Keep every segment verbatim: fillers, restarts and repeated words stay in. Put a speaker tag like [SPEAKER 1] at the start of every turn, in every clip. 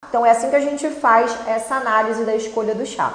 [SPEAKER 1] Então é assim que a gente faz essa análise da escolha do chá.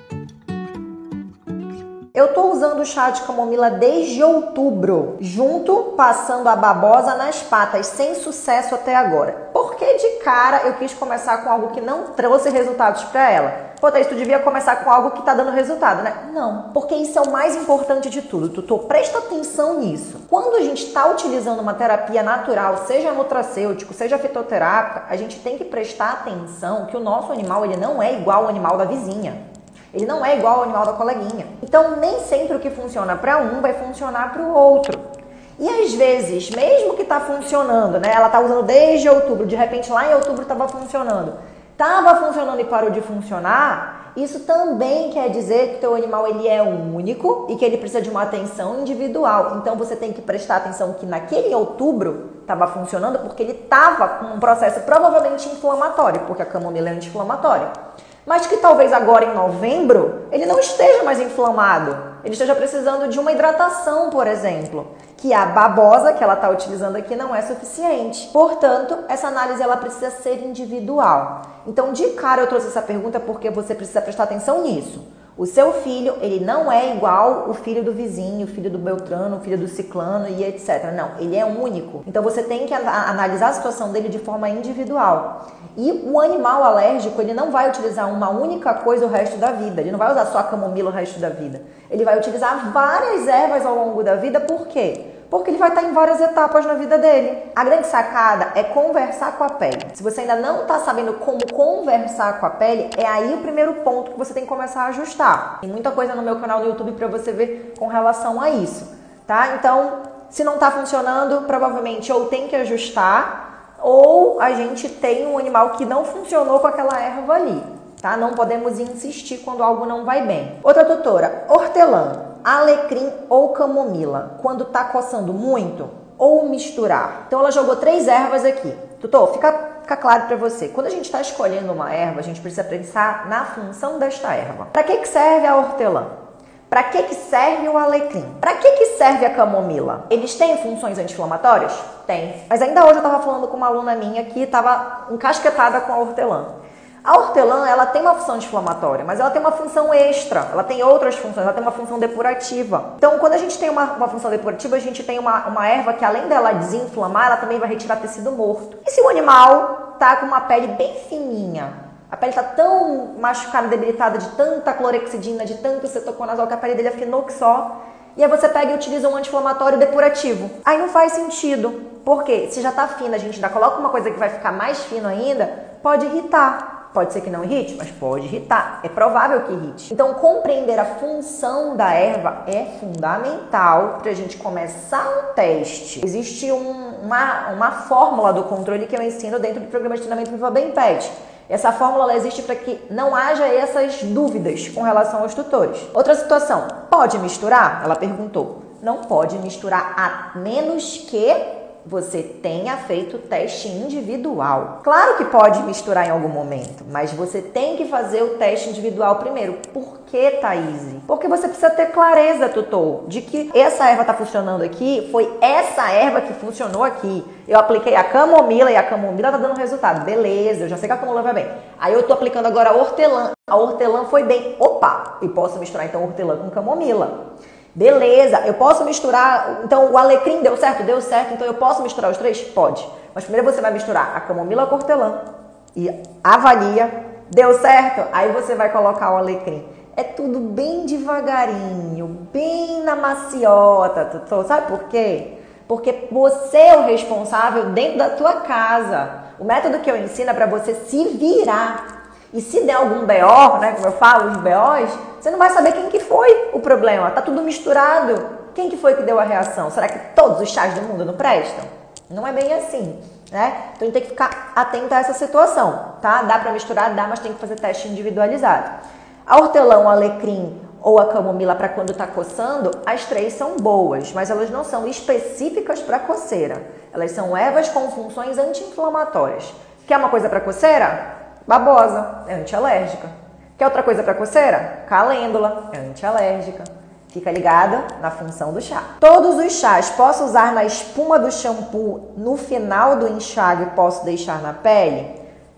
[SPEAKER 1] Eu tô usando o chá de camomila desde outubro, junto passando a babosa nas patas, sem sucesso até agora. Por que de cara eu quis começar com algo que não trouxe resultados para ela? Pô, Thaís, tu devia começar com algo que tá dando resultado, né? Não, porque isso é o mais importante de tudo. Tutor, presta atenção nisso. Quando a gente tá utilizando uma terapia natural, seja nutracêutico, seja fitoterápica, a gente tem que prestar atenção que o nosso animal, ele não é igual ao animal da vizinha. Ele não é igual ao animal da coleguinha. Então, nem sempre o que funciona para um vai funcionar para o outro. E às vezes, mesmo que tá funcionando, né? Ela tá usando desde outubro, de repente lá em outubro estava funcionando. Tava funcionando e parou de funcionar, isso também quer dizer que o teu animal ele é único e que ele precisa de uma atenção individual. Então você tem que prestar atenção que naquele outubro estava funcionando porque ele estava com um processo provavelmente inflamatório, porque a camomila é anti-inflamatória. Mas que talvez agora em novembro ele não esteja mais inflamado, ele esteja precisando de uma hidratação, por exemplo, que a babosa que ela está utilizando aqui não é suficiente. Portanto, essa análise ela precisa ser individual. Então, de cara eu trouxe essa pergunta porque você precisa prestar atenção nisso. O seu filho, ele não é igual o filho do vizinho, o filho do Beltrano, o filho do Ciclano e etcétera. Não, ele é único. Então você tem que analisar a situação dele de forma individual. E o animal alérgico, ele não vai utilizar uma única coisa o resto da vida. Ele não vai usar só a camomila o resto da vida. Ele vai utilizar várias ervas ao longo da vida. Por quê? Porque ele vai estar em várias etapas na vida dele. A grande sacada é conversar com a pele. Se você ainda não está sabendo como conversar com a pele, é aí o primeiro ponto que você tem que começar a ajustar. Tem muita coisa no meu canal no YouTube para você ver com relação a isso, tá? Então, se não está funcionando, provavelmente ou tem que ajustar ou a gente tem um animal que não funcionou com aquela erva ali, tá? Não podemos insistir quando algo não vai bem. Outra tutora, hortelã. Alecrim ou camomila, quando tá coçando muito, ou misturar. Então ela jogou três ervas aqui. Tutor, fica, fica claro para você. Quando a gente está escolhendo uma erva, a gente precisa pensar na função desta erva. Para que que serve a hortelã? Para que que serve o alecrim? Para que que serve a camomila? Eles têm funções anti-inflamatórias? Tem. Mas ainda hoje eu estava falando com uma aluna minha que estava encasquetada com a hortelã. A hortelã, ela tem uma função anti-inflamatória, mas ela tem uma função extra, ela tem outras funções, ela tem uma função depurativa. Então, quando a gente tem uma, uma função depurativa, a gente tem uma, uma erva que, além dela desinflamar, ela também vai retirar tecido morto. E se o animal tá com uma pele bem fininha, a pele tá tão machucada, debilitada de tanta clorexidina, de tanto cetoconazol, que a pele dele afinou que só, e aí você pega e utiliza um anti-inflamatório depurativo. Aí não faz sentido. Por quê? Se já tá fina, a gente ainda coloca uma coisa que vai ficar mais fino ainda, pode irritar. Pode ser que não irrite, mas pode irritar. É provável que irrite. Então, compreender a função da erva é fundamental para a gente começar um teste. Existe um, uma, uma fórmula do controle que eu ensino dentro do programa de treinamento Viva Bem Pet. Essa fórmula ela existe para que não haja essas dúvidas com relação aos tutores. Outra situação, pode misturar? Ela perguntou. Não pode misturar a menos que você tenha feito teste individual. Claro que pode misturar em algum momento, mas você tem que fazer o teste individual primeiro. Por que, Thaís? Porque você precisa ter clareza, tutor, de que essa erva tá funcionando aqui, foi essa erva que funcionou aqui. Eu apliquei a camomila e a camomila tá dando resultado. Beleza, eu já sei que a camomila vai bem. Aí eu tô aplicando agora a hortelã. A hortelã foi bem. Opa! E posso misturar então hortelã com camomila. Beleza, eu posso misturar, então o alecrim deu certo? Deu certo, então eu posso misturar os três? Pode. Mas primeiro você vai misturar a camomila com a hortelã e avalia, deu certo? Aí você vai colocar o alecrim. É tudo bem devagarinho, bem na maciota, tutor. Sabe por quê? Porque você é o responsável dentro da tua casa. O método que eu ensino é para você se virar. E se der algum B O, né, como eu falo, os B Os, você não vai saber quem que foi o problema. Tá tudo misturado. Quem que foi que deu a reação? Será que todos os chás do mundo não prestam? Não é bem assim, né? Então a gente tem que ficar atento a essa situação, tá? Dá para misturar, dá, mas tem que fazer teste individualizado. A hortelã, o alecrim ou a camomila para quando tá coçando, as três são boas, mas elas não são específicas para coceira. Elas são ervas com funções anti-inflamatórias. Quer uma coisa para coceira? Babosa, é antialérgica. Quer outra coisa para coceira? Calêndula, é antialérgica. Fica ligada na função do chá. Todos os chás posso usar na espuma do shampoo no final do enxágue e posso deixar na pele?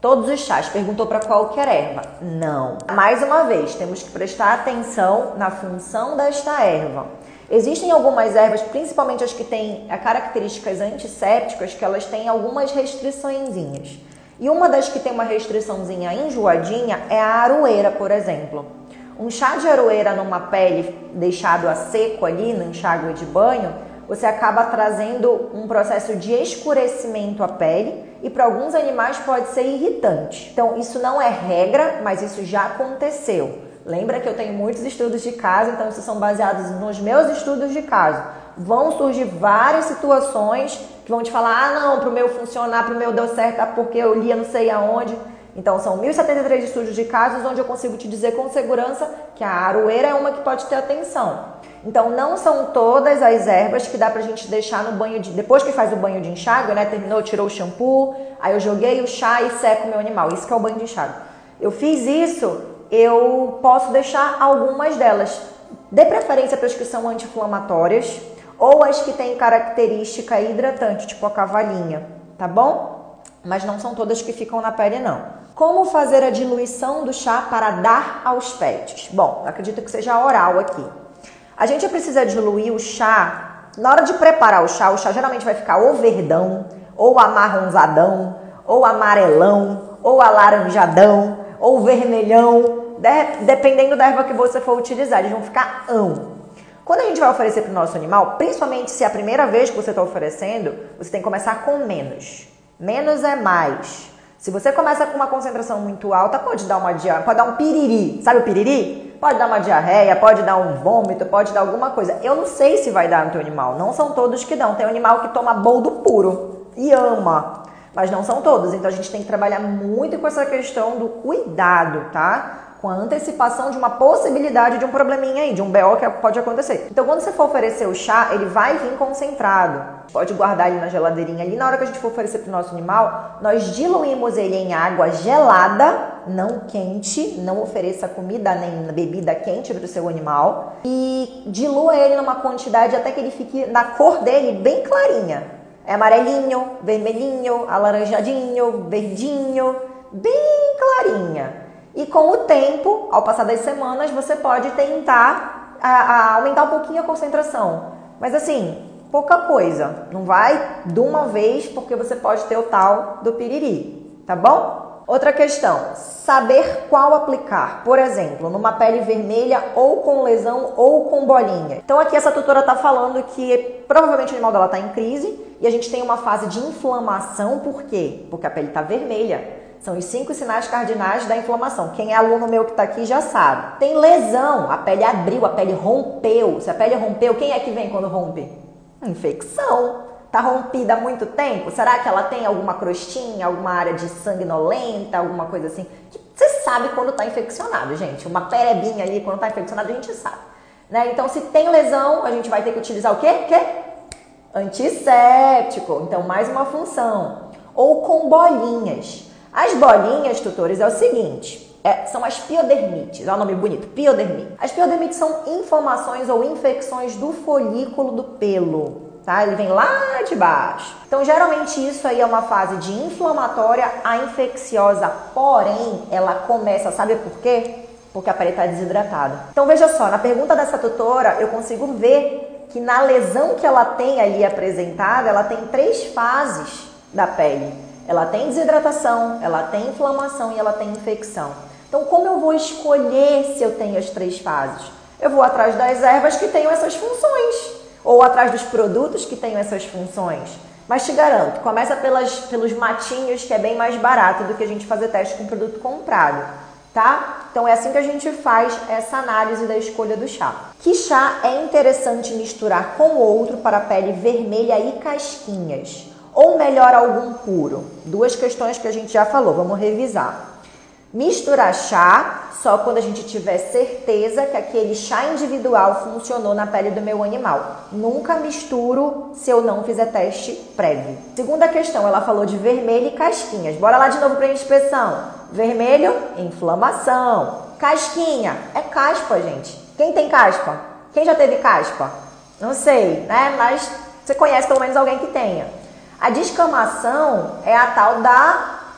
[SPEAKER 1] Todos os chás. Perguntou para qualquer erva. Não. Mais uma vez, temos que prestar atenção na função desta erva. Existem algumas ervas, principalmente as que têm características antissépticas, que elas têm algumas restriçõezinhas. E uma das que tem uma restriçãozinha enjoadinha é a aroeira, por exemplo. Um chá de aroeira numa pele deixado a seco ali, no enxágue de banho, você acaba trazendo um processo de escurecimento à pele e para alguns animais pode ser irritante. Então isso não é regra, mas isso já aconteceu. Lembra que eu tenho muitos estudos de caso, então isso são baseados nos meus estudos de caso. Vão surgir várias situações que vão te falar, ah não, para o meu funcionar, para o meu deu certo, é porque eu lia não sei aonde. Então são mil e setenta e três estudos de casos onde eu consigo te dizer com segurança que a aroeira é uma que pode ter atenção. Então não são todas as ervas que dá pra gente deixar no banho de... Depois que faz o banho de enxágue, né? Terminou, tirou o shampoo, aí eu joguei o chá e seco o meu animal. Isso que é o banho de enxágue. Eu fiz isso, eu posso deixar algumas delas. Dê preferência para as que são anti-inflamatórias ou as que têm característica hidratante, tipo a cavalinha, tá bom? Mas não são todas que ficam na pele, não. Como fazer a diluição do chá para dar aos pets? Bom, acredito que seja oral aqui. A gente precisa diluir o chá. Na hora de preparar o chá, o chá geralmente vai ficar ou verdão, ou amarronzadão, ou amarelão, ou alaranjadão, ou vermelhão, de, dependendo da erva que você for utilizar, eles vão ficar ão. Quando a gente vai oferecer para o nosso animal, principalmente se é a primeira vez que você está oferecendo, você tem que começar com menos. Menos é mais. Se você começa com uma concentração muito alta, pode dar uma diarreia, pode dar um piriri. Sabe o piriri? Pode dar uma diarreia, pode dar um vômito, pode dar alguma coisa. Eu não sei se vai dar no teu animal. Não são todos que dão. Tem um animal que toma boldo puro e ama, mas não são todos. Então a gente tem que trabalhar muito com essa questão do cuidado, tá? Com a antecipação de uma possibilidade de um probleminha aí, de um B O que pode acontecer. Então quando você for oferecer o chá, ele vai vir concentrado. Pode guardar ele na geladeirinha ali. Na hora que a gente for oferecer para o nosso animal, nós diluímos ele em água gelada, não quente. Não ofereça comida nem bebida quente para o seu animal. E dilua ele numa quantidade até que ele fique na cor dele bem clarinha. É amarelinho, vermelhinho, alaranjadinho, verdinho, bem clarinha. E com o tempo, ao passar das semanas, você pode tentar a, a aumentar um pouquinho a concentração. Mas assim, pouca coisa. Não vai de uma vez, porque você pode ter o tal do piriri, tá bom? Outra questão, saber qual aplicar. Por exemplo, numa pele vermelha ou com lesão ou com bolinha. Então aqui essa tutora tá falando que provavelmente o animal dela tá em crise e a gente tem uma fase de inflamação. Por quê? Porque a pele tá vermelha. São os cinco sinais cardinais da inflamação. Quem é aluno meu que está aqui já sabe. Tem lesão, a pele abriu, a pele rompeu. Se a pele rompeu, quem é que vem quando rompe? Infecção. Está rompida há muito tempo? Será que ela tem alguma crostinha, alguma área de sanguinolenta, alguma coisa assim? Você sabe quando está infeccionado, gente. Uma perebinha ali, quando está infeccionado, a gente sabe. Né? Então, se tem lesão, a gente vai ter que utilizar o quê? quê? Antisséptico. Então, mais uma função. Ou com bolinhas. As bolinhas, tutores, é o seguinte, é, são as piodermites, olha o nome bonito, piodermite. As piodermites são inflamações ou infecções do folículo do pelo, tá? Ele vem lá de baixo. Então, geralmente isso aí é uma fase de inflamatória a infecciosa, porém, ela começa, sabe por quê? Porque a pele está desidratada. Então, veja só, na pergunta dessa tutora, eu consigo ver que na lesão que ela tem ali apresentada, ela tem três fases da pele. Ela tem desidratação, ela tem inflamação e ela tem infecção. Então, como eu vou escolher se eu tenho as três fases? Eu vou atrás das ervas que tenham essas funções, ou atrás dos produtos que tenham essas funções. Mas te garanto, começa pelas, pelos matinhos, que é bem mais barato do que a gente fazer teste com produto comprado, tá? Então, é assim que a gente faz essa análise da escolha do chá. Que chá é interessante misturar com outro para a pele vermelha e casquinhas? Ou melhor, algum puro? Duas questões que a gente já falou, vamos revisar. Misturar chá só quando a gente tiver certeza que aquele chá individual funcionou na pele do meu animal. Nunca misturo se eu não fizer teste prévio. Segunda questão, ela falou de vermelho e casquinhas. Bora lá de novo para a inspeção. Vermelho, inflamação. Casquinha, é caspa, gente. Quem tem caspa? Quem já teve caspa? Não sei, né? Mas você conhece pelo menos alguém que tenha. A descamação é a tal da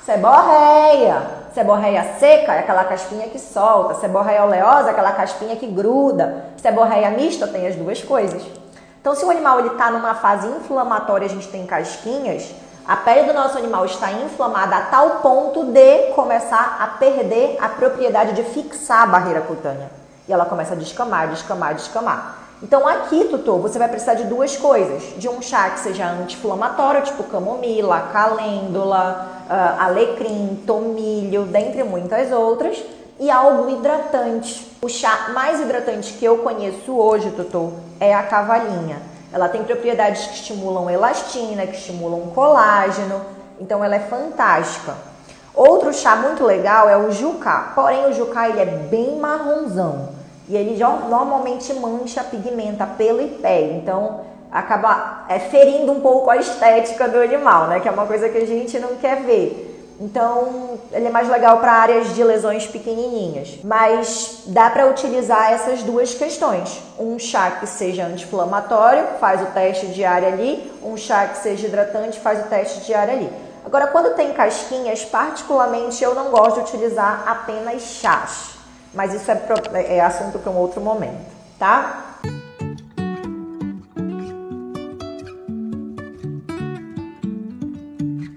[SPEAKER 1] Seborreia. Seborreia seca é aquela caspinha que solta. Seborreia oleosa é aquela caspinha que gruda. Seborreia mista tem as duas coisas. Então, se o animal está numa fase inflamatória, a gente tem casquinhas, a pele do nosso animal está inflamada a tal ponto de começar a perder a propriedade de fixar a barreira cutânea. E ela começa a descamar, descamar, descamar. Então aqui, tutor, você vai precisar de duas coisas. De um chá que seja anti-inflamatório, tipo camomila, calêndula, uh, alecrim, tomilho, dentre muitas outras. E algo hidratante. O chá mais hidratante que eu conheço hoje, tutor, é a cavalinha. Ela tem propriedades que estimulam elastina, que estimulam colágeno. Então ela é fantástica. Outro chá muito legal é o jucá. Porém, o jucá ele é bem marronzão. E ele já normalmente mancha, pigmenta pelo e pele. Então, acaba é, ferindo um pouco a estética do animal, né? Que é uma coisa que a gente não quer ver. Então, ele é mais legal para áreas de lesões pequenininhas. Mas dá para utilizar essas duas questões. Um chá que seja anti-inflamatório, faz o teste diário ali. Um chá que seja hidratante, faz o teste diário ali. Agora, quando tem casquinhas, particularmente eu não gosto de utilizar apenas chás. Mas isso é, é assunto para um outro momento, tá?